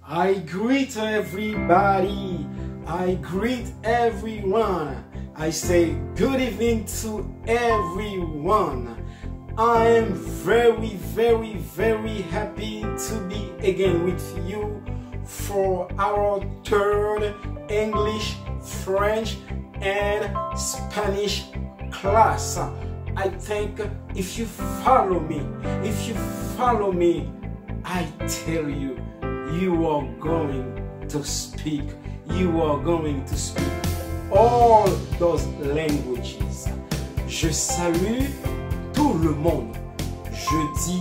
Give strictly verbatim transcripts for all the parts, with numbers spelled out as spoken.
I greet everybody. I greet everyone. I say good evening to everyone. I am very, very, very happy to be again with you for our third English, French, and Spanish class. I think if you follow me, if you follow me, I tell you, you are going to speak, you are going to speak all those languages. Je salue tout le monde. Je dis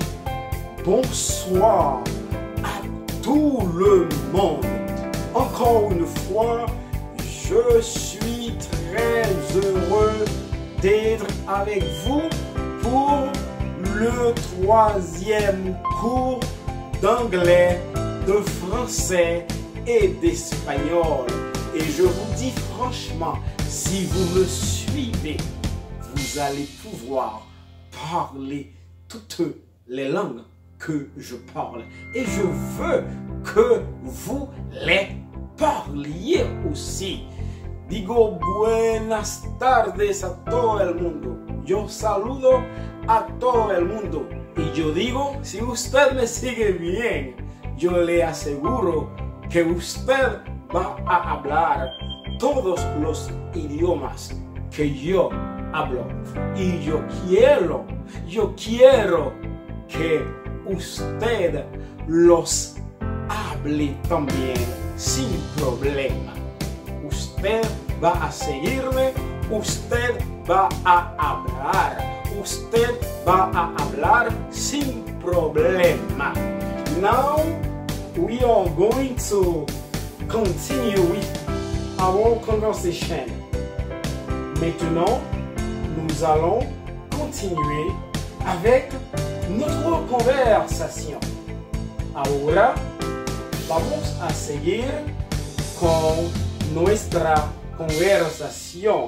bonsoir à tout le monde. Encore une fois, je suis très heureux d'être avec vous pour le troisième cours d'anglais, de français et d'espagnol. Et je vous dis franchement, si vous me suivez, vous allez pouvoir parler toutes les langues que je parle. Et je veux que vous les parliez aussi. Digo buenas tardes a todo el mundo. Yo saludo a todo el mundo. Y yo digo, si usted me sigue bien, yo le aseguro que usted va a hablar todos los idiomas que yo hablo. Y yo quiero, yo quiero que usted los hable también sin problema. Usted va a seguirme, usted va a hablar, usted va a hablar sin problema. Now we are going to continue with our conversation. Maintenant, nous allons continuer avec notre conversation. Ahora vamos a seguir con nuestra conversación.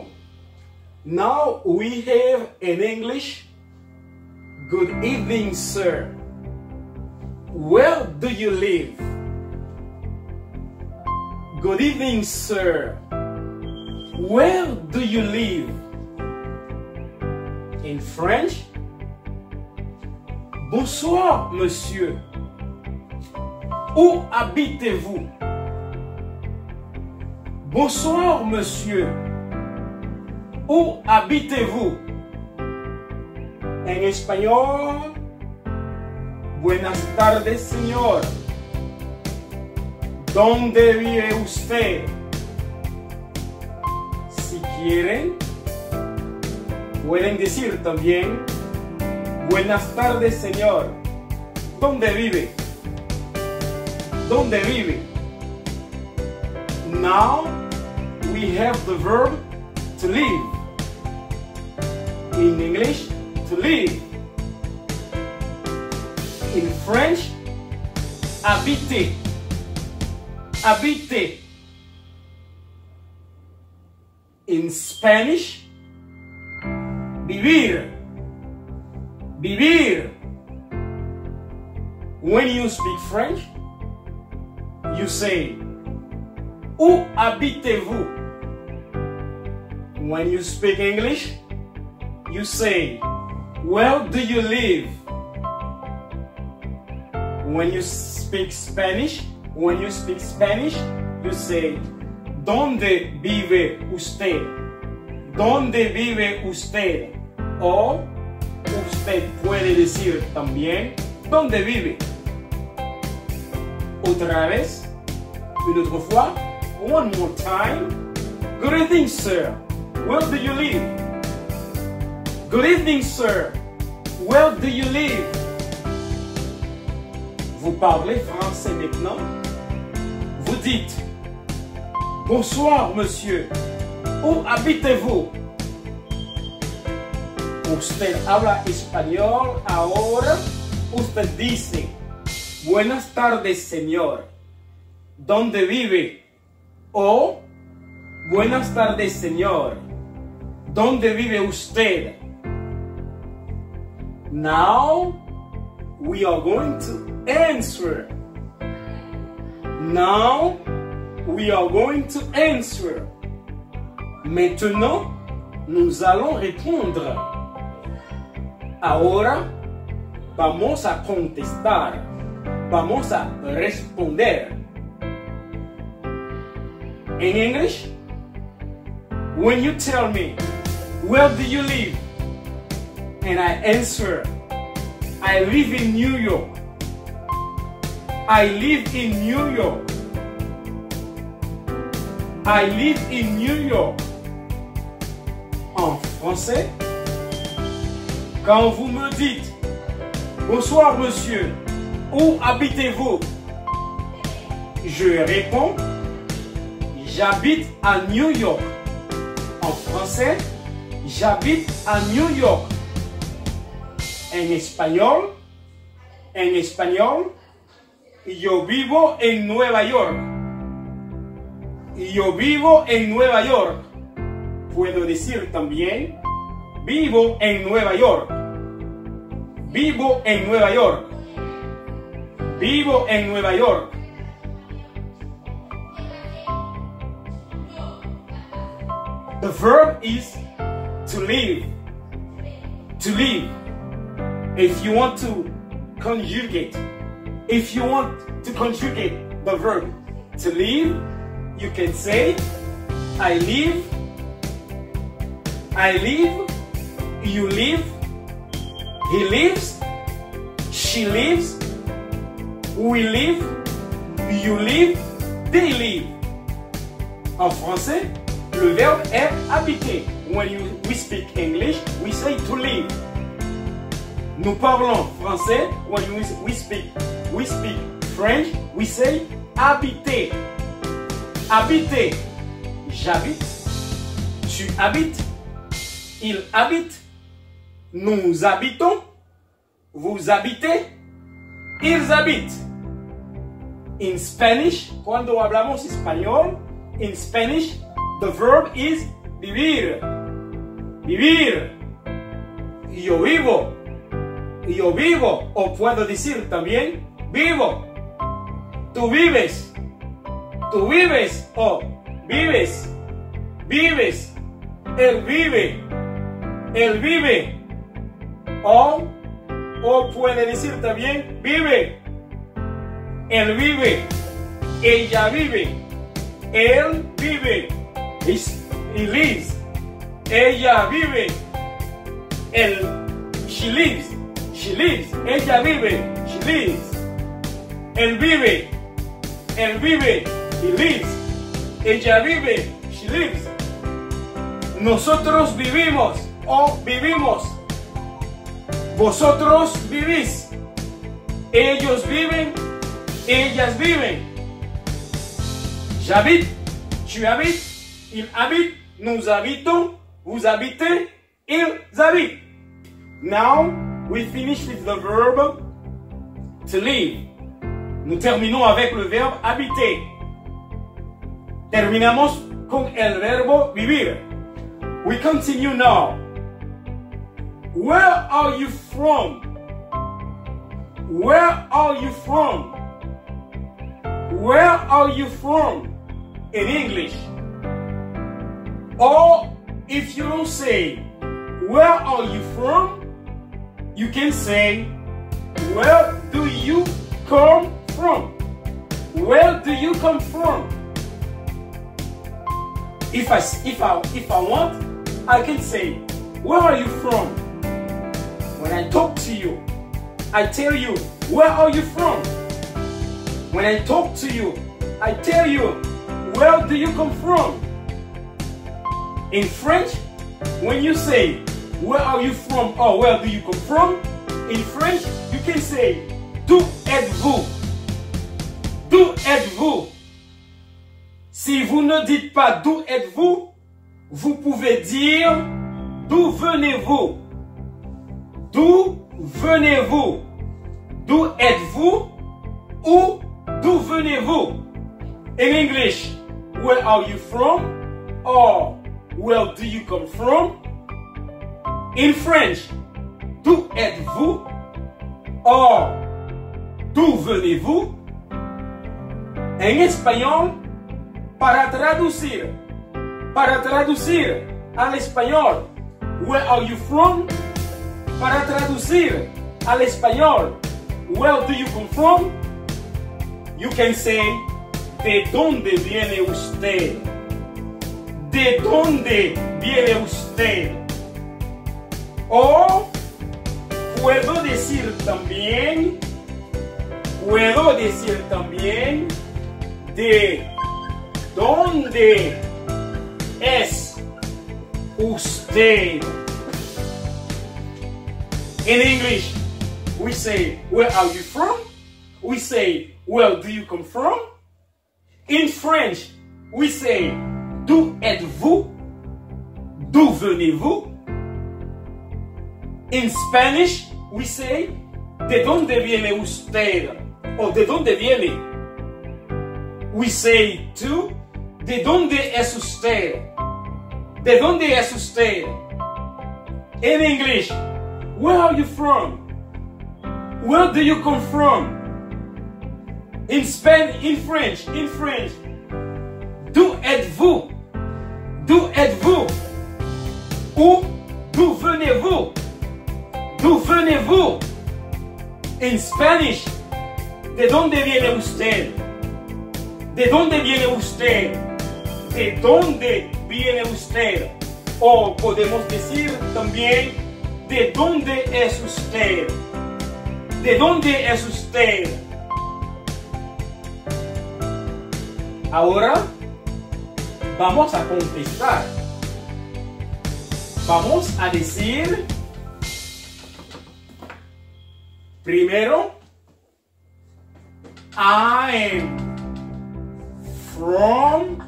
Now we have in English, good evening, sir. Where do you live? Good evening, sir. Where do you live? In French, bonsoir, monsieur. Où habitez-vous? Bonsoir, monsieur. Où habitez-vous? En español, buenas tardes, señor. ¿Dónde vive usted? Si quieren, pueden decir también, buenas tardes, señor. ¿Dónde vive? ¿Dónde vive? Now we have the verb to live. In English, to live. In French, habiter. Habiter. In Spanish, vivir. Vivir. When you speak French, you say, où habitez-vous? When you speak English, you say, where do you live? When you speak Spanish, when you speak Spanish, you say, ¿dónde vive usted? ¿Dónde vive usted? O usted puede decir también, ¿dónde vive? Otra vez, une autre fois, one more time. Good evening, sir. Where do you live? Good evening, sir. Where do you live? Vous parlez français maintenant? Vous dites, bonsoir, monsieur. Où habitez-vous? Usted habla español ahora. Usted dice, buenas tardes, señor. ¿Dónde vive? O, buenas tardes, señor. ¿Dónde vive usted? Now, we are going to answer. Now we are going to answer. Maintenant, nous allons répondre. Ahora vamos a contestar. Vamos a responder. In English, when you tell me, where do you live? And I answer, I live in New York. I live in New York. I live in New York. En français, quand vous me dites, bonsoir monsieur, où habitez-vous? Je réponds, j'habite à New York. En français, j'habite à New York. En español, en español, yo vivo en Nueva York. Yo vivo en Nueva York. Puedo decir también, vivo en Nueva York. Vivo en Nueva York. Vivo en Nueva York. The verb is to live. To live. If you want to conjugate, if you want to conjugate the verb to live, you can say, I live, I live, you live, he lives, she lives, we live, you live, they live. En français, le verbe est habiter. When you, we speak English, we say to live. Nous parlons français. When we, we speak, we speak French, we say habiter. Habiter. J'habite. Tu habites. Il habite. Nous habitons. Vous habitez. Ils habitent. In Spanish, cuando hablamos español, in Spanish, the verb is vivir. Vivir. Yo vivo. Yo vivo. O puedo decir también, vivo. Tú vives. Tú vives. O vives. Vives. Él vive. Él vive. O, o puede decir también, vive. Él vive. Ella vive. Él vive. He lives. Ella vive. Él, she lives. She lives. Ella vive. She lives. Él vive. Él vive. He lives. Ella vive. She lives. Nosotros vivimos o vivimos. Vosotros vivís. Ellos viven. Ellas viven. J'habite. Tu habites. Il habite. Nous habitons. Vous habitez. Ils habitent. Now, we finish with the verb to live. Nous terminons avec le verbe habiter. Terminamos con el verbo vivir. We continue now. Where are you from? Where are you from? Where are you from? In English. Or if you don't say, where are you from? You can say, where do you come from? Where do you come from? If I, if I, if I want, I can say, where are you from? When I talk to you, I tell you, where are you from? When I talk to you, I tell you, where do you come from? In French, when you say, where are you from or where do you come from? In French, you can say, d'où êtes-vous? D'où êtes-vous? Si vous ne dites pas d'où êtes-vous, vous pouvez dire d'où venez-vous? D'où venez-vous? D'où êtes-vous? Ou d'où venez-vous? In English, where are you from? Or where do you come from? In French, d'où êtes-vous? Or d'où venez-vous? En español, para traducir, para traducir al español, where are you from? Para traducir al español, where do you come from? You can say, ¿de dónde viene usted? ¿De dónde viene usted? O puedo decir también, puedo decir también, ¿de dónde es usted? In English, we say, where are you from? We say, where do you come from? In French, we say, d'où êtes-vous? D'où venez-vous? In Spanish, we say, ¿de dónde viene usted? Or ¿de dónde viene? We say too, ¿de dónde es usted? ¿De dónde es usted? In English, where are you from? Where do you come from? In Spanish, in French, in French, d'où êtes-vous? D'où êtes-vous? Ou d'où venez-vous? D'où venez-vous? In Spanish, ¿de dónde viene usted? ¿De dónde viene usted? ¿De dónde viene usted? O podemos decir también, ¿de dónde es usted? ¿De dónde es usted? Ahora vamos a contestar. Vamos a decir primero, I am from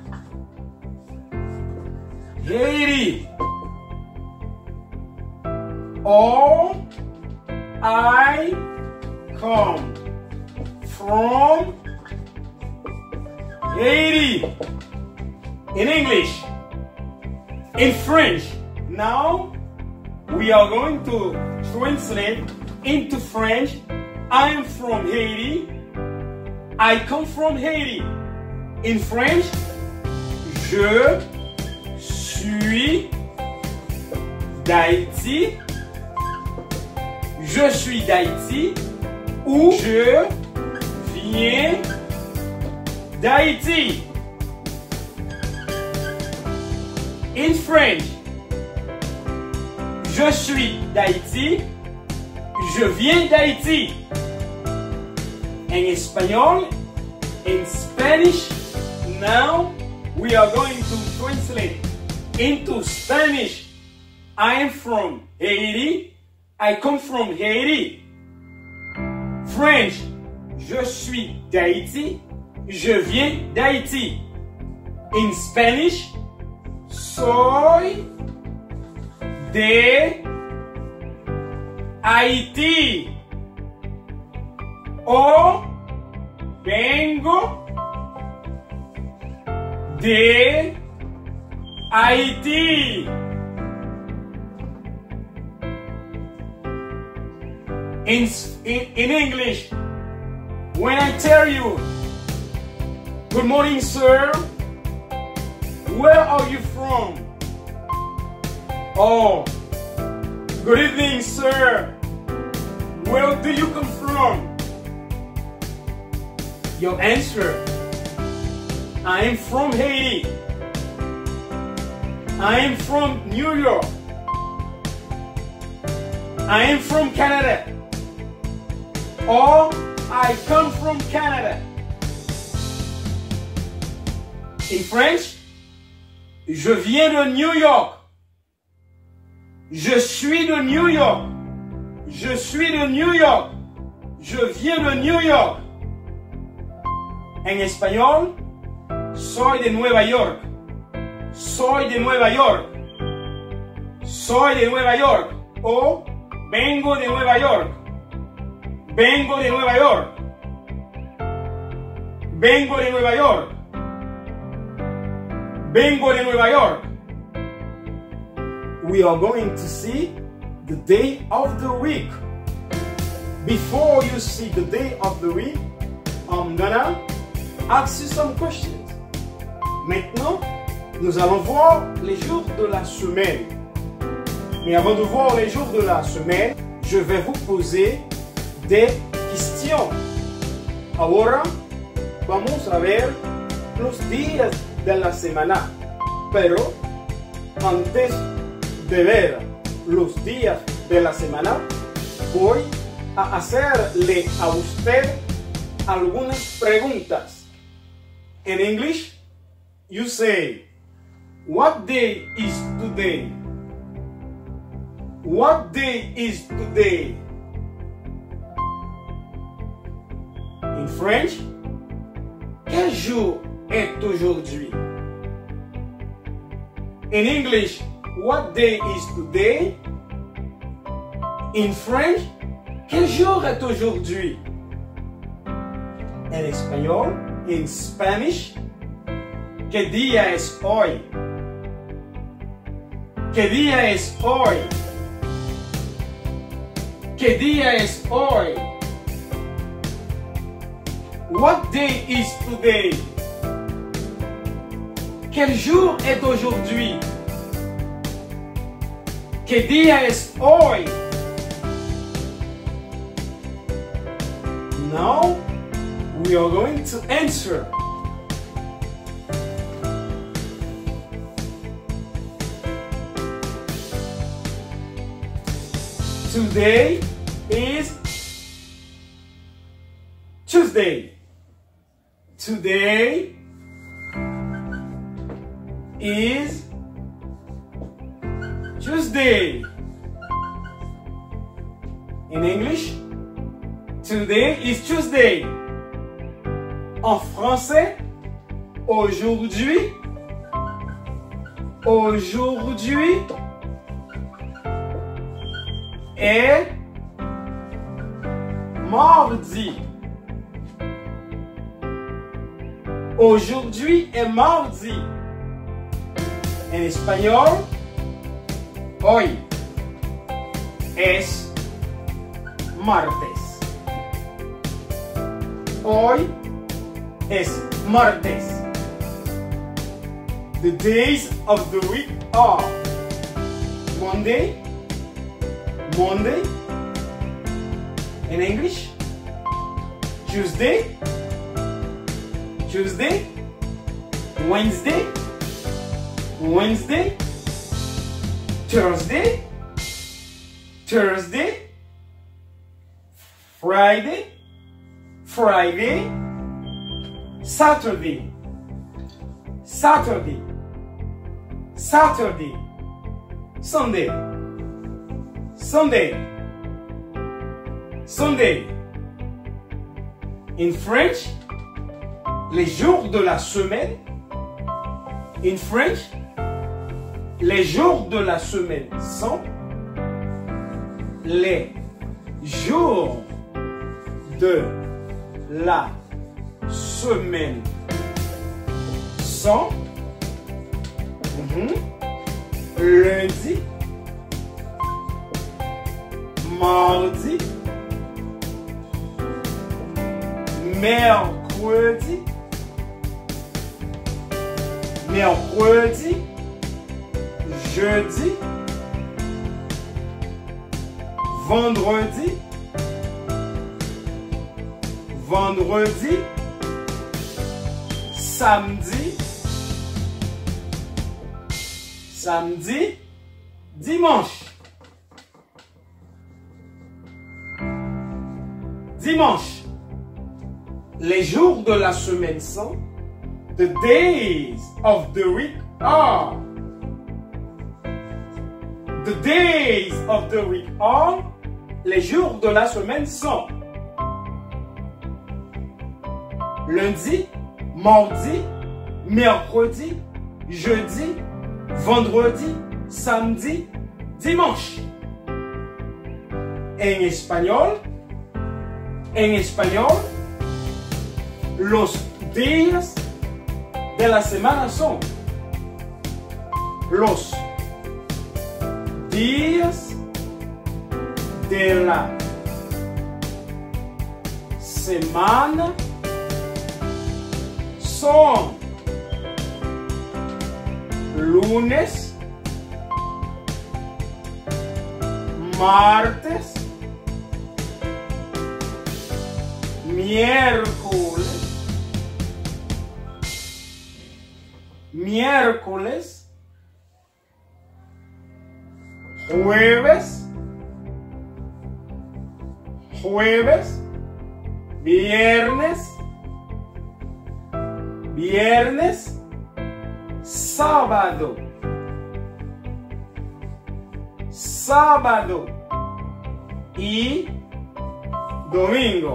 Haiti. Or I come from Haiti. In English, in French. Now we are going to translate into French. I am from Haiti. I come from Haiti. In French, je suis d'Haïti. Je suis d'Haïti. Ou je viens d'Haïti. In French, je suis d'Haïti. Je viens d'Haïti. En español, in Spanish, now we are going to translate into Spanish. I am from Haiti. I come from Haiti. French, je suis d'Haïti. Je viens d'Haïti. In Spanish, soy de Haití. O vengo de Haití. In, in, in English, when I tell you, good morning, sir, where are you from? Oh, good evening, sir, where do you come from? Your answer, I am from Haiti. I am from New York. I am from Canada. Or I come from Canada. In French, je viens de New York. Je suis de New York. Je suis de New York. Je viens de New York. En español, soy de Nueva York. Soy de Nueva York. Soy de Nueva York. O vengo de Nueva York. Vengo de Nueva York. Vengo de Nueva York. Vengo de Nueva York. We are going to see the day of the week. Before you see the day of the week, I'm gonna ask you some questions. Maintenant, nous allons voir les jours de la semaine. Mais avant de voir les jours de la semaine, je vais vous poser des questions. Ahora vamos a ver los días de la semana. Pero antes de ver los días de la semana, voy a hacerle a usted algunas preguntas. In English, you say, what day is today? What day is today? In French, quel jour est aujourd'hui? In English, what day is today? In French, quel jour est aujourd'hui? En español, in Spanish, ¿qué día es hoy? ¿Qué día es hoy? ¿Qué día es hoy? What day is today? Quel jour est aujourd'hui? ¿Qué día es hoy? Now we are going to answer. Today is Tuesday. Today is Tuesday. In English, today is Tuesday. En français, aujourd'hui, aujourd'hui est mardi. Aujourd'hui est mardi. En español, hoy es martes. Hoy es martes. The days of the week are Monday, Monday. In English, Tuesday, Tuesday, Wednesday, Wednesday, Thursday, Thursday, Friday, Friday, Saturday, Saturday, Saturday, Sunday, Sunday, Sunday. In French, les jours de la semaine. In French, les jours de la semaine sont les jours de la semaine sont mm-hmm, lundi, mardi, mercredi, mercredi, jeudi, vendredi, vendredi, samedi, samedi, dimanche. Dimanche. Les jours de la semaine sont the days of the week are. The days of the week are. Les jours de la semaine sont lundi, mardi, mercredi, jeudi, vendredi, samedi, dimanche. En español, en español, los días de la semana son los días de la semana son lunes, martes, miércoles, miércoles, jueves, jueves, viernes, viernes, sábado, sábado y domingo.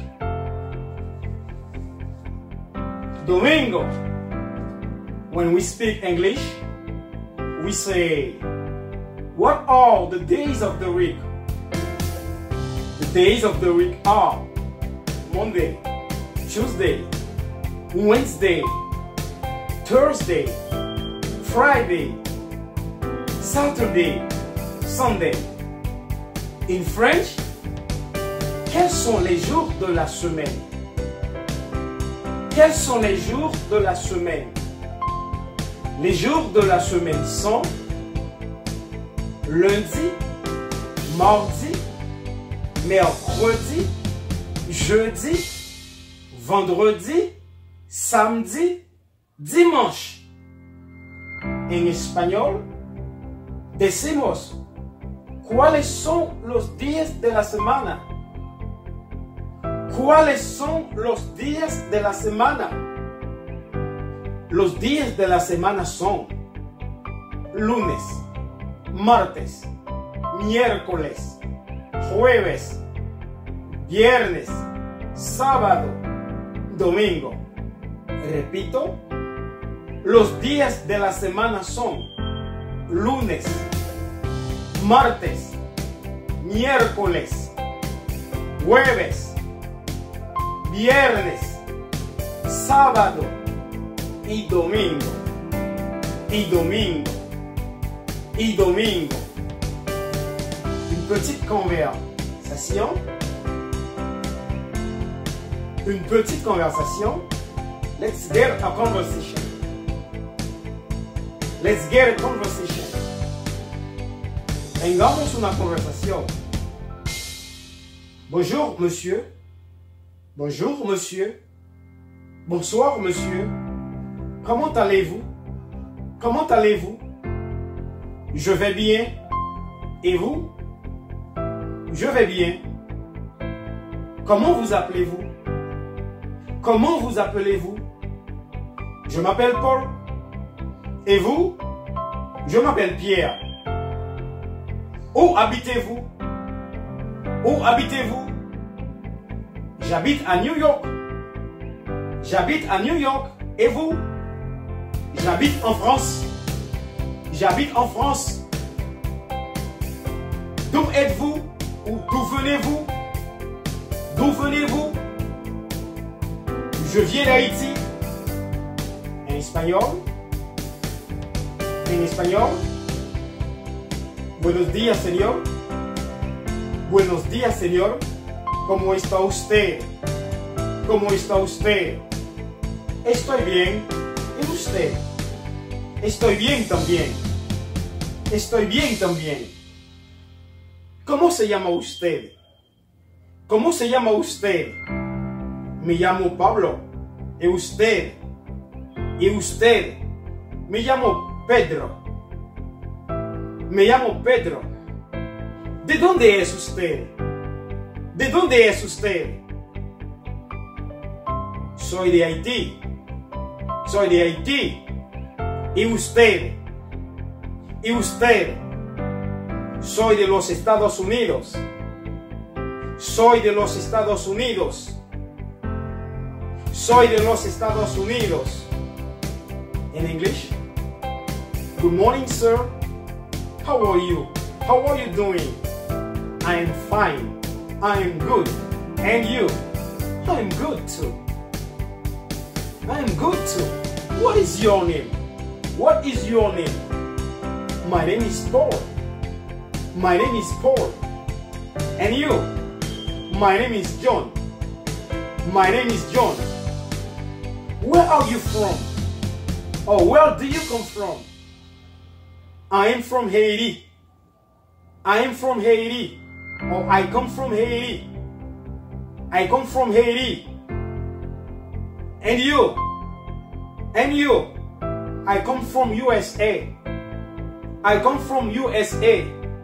Domingo. When we speak English, we say, what are the days of the week? The days of the week are Monday, Tuesday, Wednesday, Thursday, Friday, Saturday, Sunday. In French, quels sont les jours de la semaine? Quels sont les jours de la semaine? Les jours de la semaine sont lundi, mardi, mercredi, jeudi, vendredi, samedi, dimanche. En español, decimos, ¿cuáles son los días de la semana? ¿Cuáles son los días de la semana? Los días de la semana son lunes, martes, miércoles, jueves, viernes, sábado, domingo. Repito, los días de la semana son lunes, martes, miércoles, jueves, viernes, sábado y domingo. Y domingo. Y domingo. Une petite conversation. Une petite conversation. Let's get a conversation. Let's get a conversation. Tengamos una conversación. Bonjour, monsieur. Bonjour, monsieur. Bonsoir, monsieur. Comment allez-vous? Comment allez-vous? Je vais bien. Et vous? Je vais bien. Comment vous appelez-vous? Comment vous appelez-vous? Je m'appelle Paul. Et vous? Je m'appelle Pierre. Où habitez-vous? Où habitez-vous? J'habite à New York. J'habite à New York. Et vous? J'habite en France. J'habite en France. D'où êtes-vous? Ou d'où venez-vous? D'où venez-vous? Je viens d'Haïti. En espagnol. En espagnol. Buenos días, señor. Buenos días, señor. ¿Cómo está usted? ¿Cómo está usted? Estoy bien. ¿Y usted? Estoy bien también. Estoy bien también. ¿Cómo se llama usted? ¿Cómo se llama usted? Me llamo Pablo. ¿Y usted? ¿Y usted? Me llamo Pedro. Me llamo Pedro. ¿De dónde es usted? ¿De dónde es usted? Soy de Haití. Soy de Haití. ¿Y usted? ¿Y usted? Soy de los Estados Unidos. Soy de los Estados Unidos. Soy de los Estados Unidos. In English. Good morning, sir. How are you? How are you doing? I am fine. I am good. And you? I am good too. I am good too. What is your name? What is your name? My name is Paul. My name is Paul. And you? My name is John. My name is John. Where are you from? Or where do you come from? I am from Haiti. I am from Haiti. Or I come from Haiti. I come from Haiti. And you? And you? I come from U S A. I come from U S A.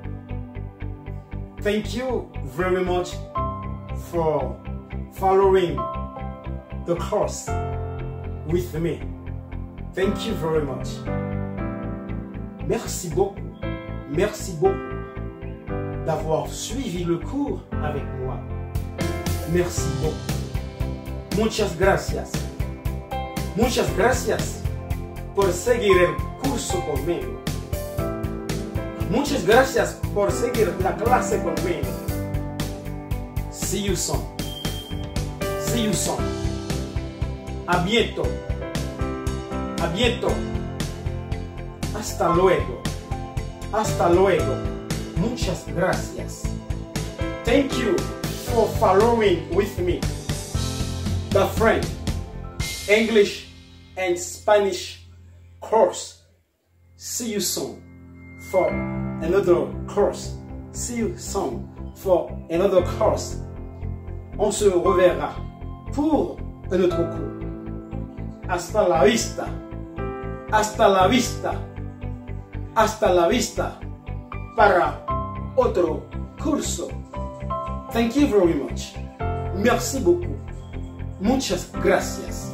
Thank you very much for following the course with me. Thank you very much. Merci beaucoup. Merci beaucoup d'avoir suivi le cours avec moi. Merci beaucoup. Muchas gracias. Muchas gracias por seguir el curso conmigo. Muchas gracias por seguir la clase conmigo. See you soon. See you soon. A bientôt. A bientôt. Hasta luego. Hasta luego. Muchas gracias. Thank you for following with me the French, English, and Spanish course. See you soon for another course. See you soon for another course. On se reverra pour un autre cours. Hasta la vista. Hasta la vista. Hasta la vista para otro curso. Thank you very much. Merci beaucoup. Muchas gracias.